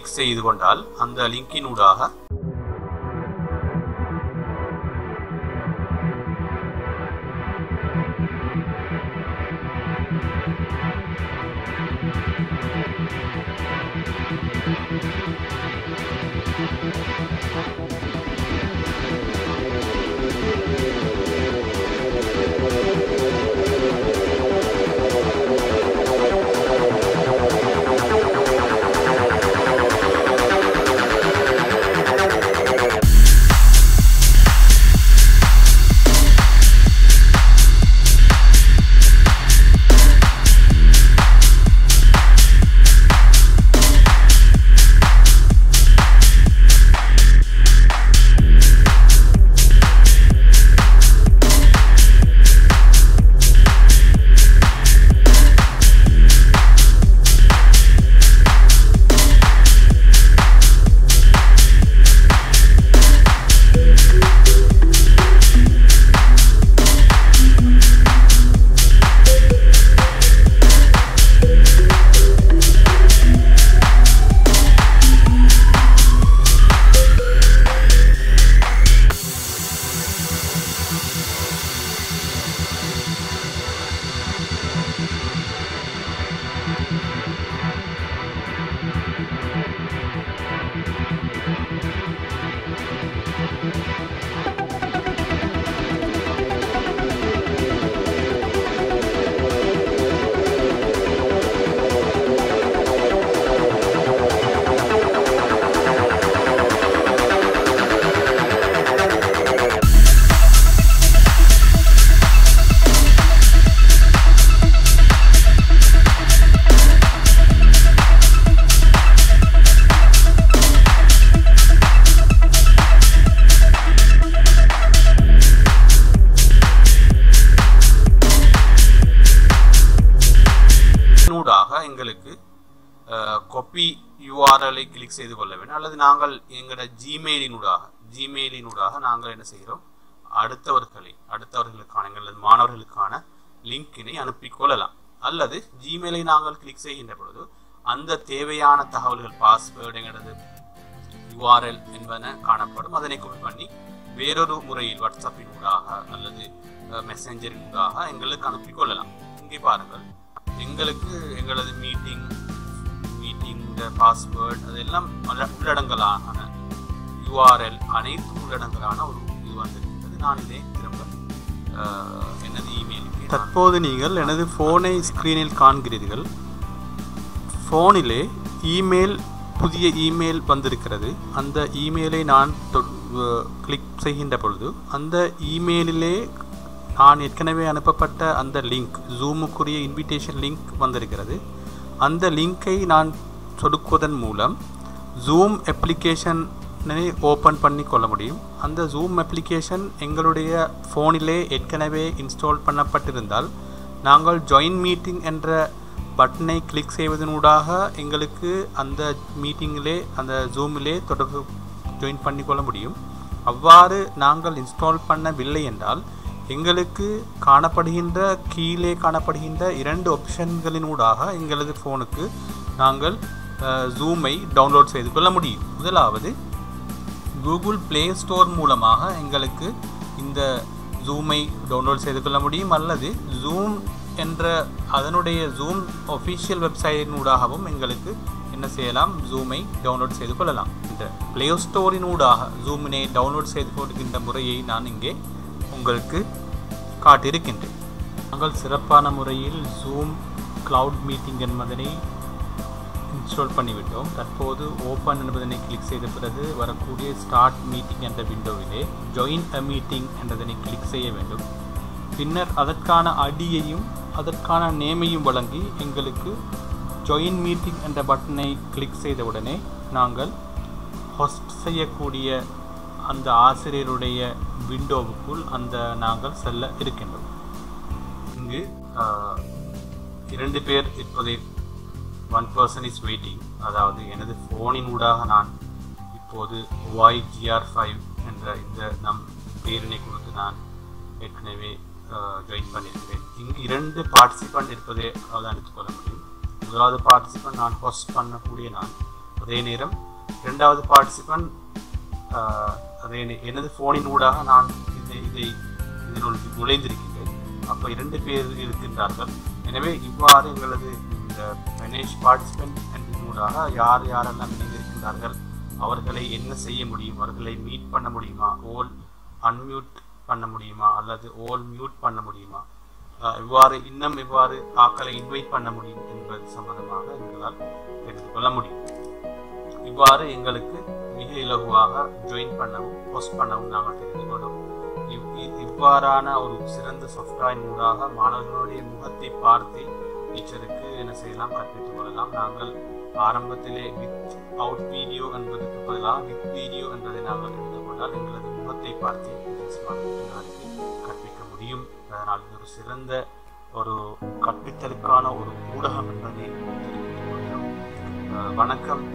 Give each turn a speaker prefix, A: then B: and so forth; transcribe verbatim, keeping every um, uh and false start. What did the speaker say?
A: Click செய்து கொண்டால் அந்த லிங்கினூடாக எங்களுக்கு காப்பி யூஆர்எல் ஐ கிளிக் செய்து கொள்ள வேண்டும் அல்லது நாங்கள் எங்களோட ஜிமெயிலினூடாக ஜிமெயிலினூடாக நாங்கள் என்ன செய்கிறோம் அடுத்தவர்களை அடுத்தவர்களுக்கான எங்களது மாணவர்களுக்கான லிங்கினை அனுப்பி கொள்ளலாம் அல்லது ஜிமெயிலை நாங்கள் கிளிக் செய்கின்ற பொழுது அந்த தேவையான தகவல்கள் பாஸ்வேர்டு எங்களது யூஆர்எல் என்பன காணப்படும் அதனை காப்பி பண்ணி வேறொரு முறையில் வாட்ஸ்அப்பினூடாக அல்லது மெசஞ்சரினூடாக எங்களுக்கு அனுப்பி கொள்ளலாம். இங்கே பாருங்கள் எங்களுக்கு எங்களது மீட்டிங் மீட்டிங் பாஸ்வேர்டு அதெல்லாம் உள்ளடங்கலான யூஆர்எல் அனைத்து உள்ளடங்கலான ஒரு இது வந்திருக்கிறது. நான் இதை திரும்ப எனது இமெயிலுக்கு
B: தற்போது நீங்கள் எனது ஃபோனை ஸ்க்ரீனில் காண்கிறீர்கள். ஃபோனிலே இமெயில் புதிய இமெயில் வந்திருக்கிறது. அந்த இமெயிலை நான் கிளிக் செய்கின்ற பொழுது அந்த இமெயிலிலே நான் ஏற்கனவே அனுப்பப்பட்ட அந்த லிங்க் ஜூமுக்குரிய இன்விடேஷன் லிங்க் வந்திருக்கிறது. அந்த லிங்கை நான் சொடுக்குவதன் மூலம் ஜூம் அப்ளிகேஷனை ஓப்பன் பண்ணி கொள்ள முடியும். அந்த ஜூம் அப்ளிகேஷன் எங்களுடைய ஃபோனிலே ஏற்கனவே இன்ஸ்டால் பண்ணப்பட்டிருந்தால் நாங்கள் ஜாயின் மீட்டிங் என்ற பட்டனை கிளிக் செய்வதனூடாக எங்களுக்கு அந்த மீட்டிங்கிலே அந்த ஜூமிலே தொடர்பு ஜாயின் பண்ணிக்கொள்ள முடியும். அவ்வாறு நாங்கள் இன்ஸ்டால் பண்ணவில்லை என்றால் எங்களுக்கு காணப்படுகின்ற கீழே காணப்படுகின்ற இரண்டு ஆப்ஷன்களினூடாக எங்களது ஃபோனுக்கு நாங்கள் ஜூமை டவுன்லோட் செய்து கொள்ள முடியும். முதலாவது கூகுள் ப்ளே ஸ்டோர் மூலமாக எங்களுக்கு இந்த ஜூமை டவுன்லோட் செய்து கொள்ள முடியும் அல்லது ஜூம் என்ற அதனுடைய ஜூம் ஒஃபிஷியல் வெப்சைட்டினூடாகவும் எங்களுக்கு என்ன செய்யலாம் ஜூமை டவுன்லோட் செய்து கொள்ளலாம். இந்த ப்ளே ஸ்டோரினூடாக ஜூமினை டவுன்லோட் செய்து கொள்கின்ற முறையை நான் இங்கே உங்களுக்கு காட்டியிருக்கின்றேன். நாங்கள் சிறப்பான முறையில் ஜூம் கிளவுட் மீட்டிங் என்பதனை இன்ஸ்டால் பண்ணிவிட்டோம். தற்போது ஓப்பன் என்பதனை கிளிக் செய்த பிறகு வரக்கூடிய ஸ்டார்ட் மீட்டிங் என்ற விண்டோவிலே ஜாயின் அ மீட்டிங் என்றதனை கிளிக் செய்ய வேண்டும். பின்னர் அதற்கான ஐடியையும் அதற்கான நேமையும் வழங்கி எங்களுக்கு ஜாயின் மீட்டிங் என்ற பட்டனை கிளிக் செய்தவுடனே நாங்கள் ஹோஸ்ட் செய்யக்கூடிய அந்த ஆசிரியருடைய விண்டோவுக்குள் அந்த நாங்கள் செல்ல இருக்கின்றோம்.
A: இங்கு இரண்டு பேர் இப்போதை ஒன் பர்சன் இஸ் வெயிட்டிங், அதாவது எனது ஃபோனின் ஊடாக நான் இப்போது ஒய் ஜிஆர் ஃபைவ் என்ற இந்த நம் பேரினை கொடுத்து நான் ஏற்கனவே ஜாயின் பண்ணியிருக்கிறேன். இங்கு இரண்டு பார்ட்டிசிபெண்ட் இருப்பதை அவதானித்துக் கொள்ள முடியும். முதலாவது பார்ட்டிசிபெண்ட் நான் ஹோஸ்ட் பண்ணக்கூடிய நான், அதே நேரம் இரண்டாவது பார்ட்டிசிபெண்ட் அதே எனது ஃபோனின் ஊடாக நான் இதை இதை இதனுள் நுழைந்திருக்கின்றேன். அப்போ இரண்டு பேர் இருக்கின்றார்கள். எனவே இவ்வாறு எங்களது இந்த மேனேஜ் பார்ட்டிசிபெண்ட் என்பதூடாக யார் யாரெல்லாம் இணைந்திருக்கின்றார்கள், அவர்களை என்ன செய்ய முடியும், அவர்களை மீட் பண்ண முடியுமா, ஓல் அன்மியூட் பண்ண முடியுமா அல்லது ஓல் மியூட் பண்ண முடியுமா, இவ்வாறு இன்னும் இவ்வாறு ஆக்களை இன்வைட் பண்ண முடியும் என்பது சம்பந்தமாக எங்களால் தெரிந்து கொள்ள முடியும். இவ்வாறு எங்களுக்கு மிக இலகுவாக ஜாயின் பண்ணவும் போஸ்ட் பண்ணவும் நாங்கள் தெரிந்து கொள்வோம். இவ் இவ்வாறான ஒரு சிறந்த சாஃப்ட்வேர் மூலமாக மாணவர்களுடைய முகத்தை பார்த்து டீச்சருக்கு என்ன செய்யலாம், கற்பித்துக் கொள்ளலாம். நாங்கள் ஆரம்பத்திலே வித் அவுட் வீடியோ என்பதற்கு பதிலாக வித் வீடியோ என்பதை நாங்கள் எடுத்துக்கொண்டால் எங்களது முகத்தை பார்த்து கற்பிக்க முடியும். அதனால் இது ஒரு சிறந்த ஒரு கற்பித்தலுக்கான ஒரு ஊடகம் என்பதை தெரிவித்துக் கொள்கிறோம். வணக்கம்.